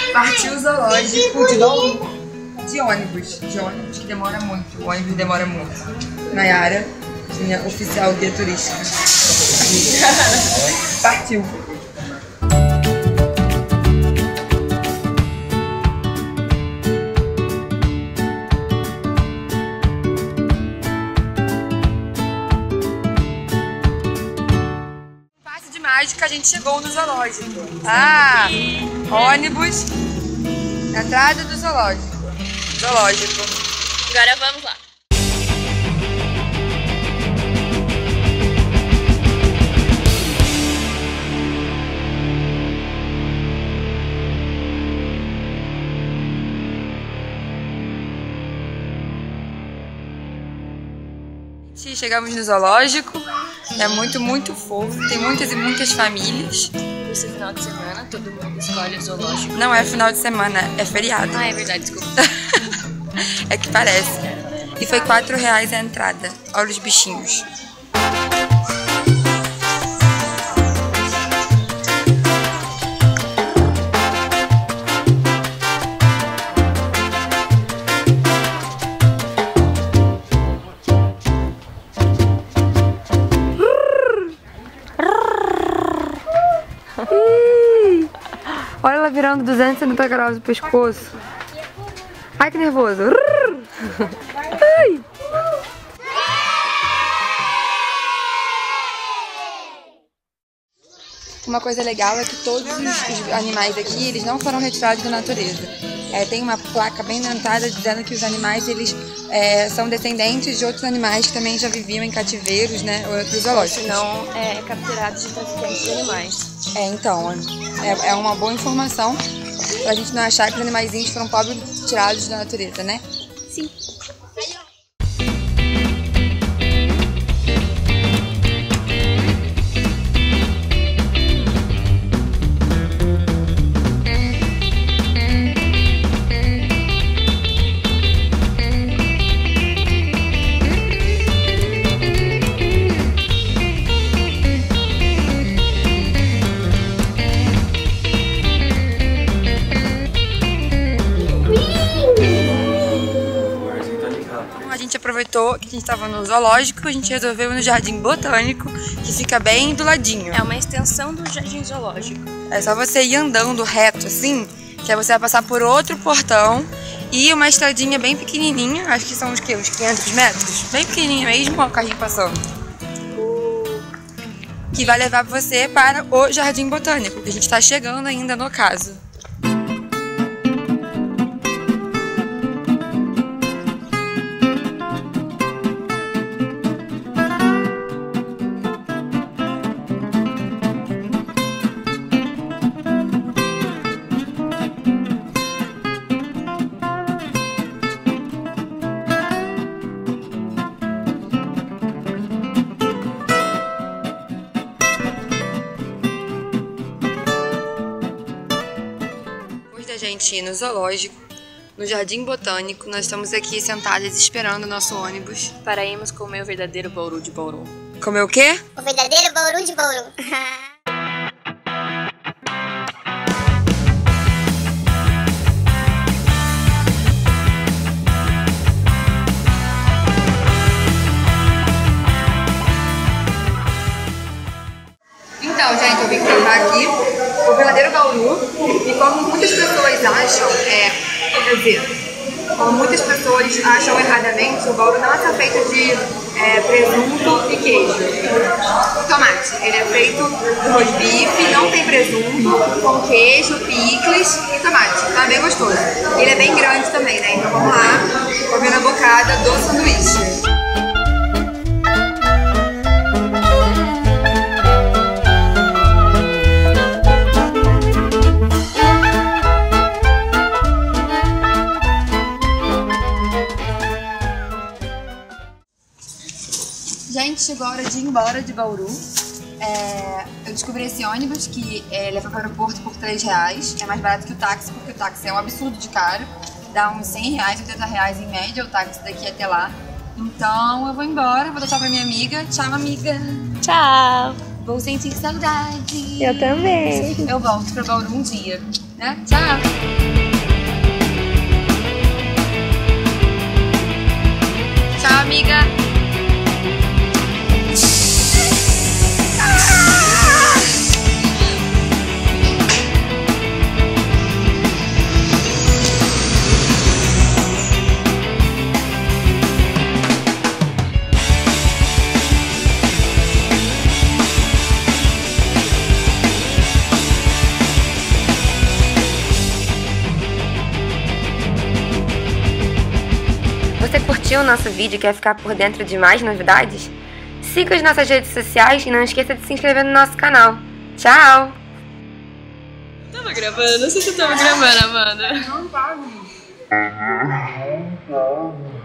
Partiu o zoológico de Bauru de ônibus. Que demora muito. O ônibus demora muito. Nayara, minha oficial guia turística. Partiu. Passe de mágica, a gente chegou no zoológico. Ah, ônibus, entrada do zoológico. Agora vamos lá. Chegamos no zoológico, é muito fofo, tem muitas e muitas famílias. Esse final de semana todo mundo escolhe o zoológico. Não é final de semana, é feriado. Ah, é verdade, desculpa. É que parece. E foi R$4 a entrada. Olha os bichinhos. Olha ela virando 270 graus do pescoço. Ai, que nervoso. Ai. Uma coisa legal é que todos os animais aqui, eles não foram retirados da natureza. Tem uma placa bem dentada dizendo que os animais, eles são descendentes de outros animais que também já viviam em cativeiros, né, ou outros zoológicos. Não capturados de traficantes de animais. Então, é uma boa informação pra gente não achar que os animaizinhos foram pobres tirados da natureza, né? Sim. A gente aproveitou que a gente estava no zoológico, a gente resolveu ir no Jardim Botânico, que fica bem do ladinho. É uma extensão do Jardim Zoológico. É só você ir andando reto assim, que aí você vai passar por outro portão e uma estradinha bem pequenininha, acho que são uns 500 metros, bem pequenininha mesmo, ó, o carrinho passando. Que vai levar você para o Jardim Botânico, que a gente está chegando ainda no caso. Gente, ir no zoológico, no Jardim Botânico, nós estamos aqui sentadas esperando o nosso ônibus. Para irmos comer o verdadeiro Bauru de Bauru. Comer o quê? O verdadeiro Bauru de Bauru. Então, gente, eu vim provar aqui o verdadeiro Bauru e como muitas pessoas acham, quer dizer, como muitas pessoas acham erradamente, o Bauru não é feito de presunto e queijo. Tomate, ele é feito de roast beef, não tem presunto, com queijo, picles e tomate. Tá bem gostoso. Ele é bem grande também, né? Então vamos lá, comer a bocada do sanduíche. Gente, chegou a hora de ir embora de Bauru. Eu descobri esse ônibus que leva para o aeroporto por R$3. É mais barato que o táxi, porque o táxi é um absurdo de caro. Dá uns R$100, R$80 em média o táxi daqui até lá. Então eu vou embora, vou dar tchau pra minha amiga. Tchau, amiga. Tchau. Vou sentir saudade. Eu também. Eu volto pra Bauru um dia. Né? Tchau! Tchau, amiga! Você curtiu o nosso vídeo e quer ficar por dentro de mais novidades? Siga as nossas redes sociais e não esqueça de se inscrever no nosso canal. Tchau! Tava gravando? Não sei se eu tava gravando, Amanda. Não tá,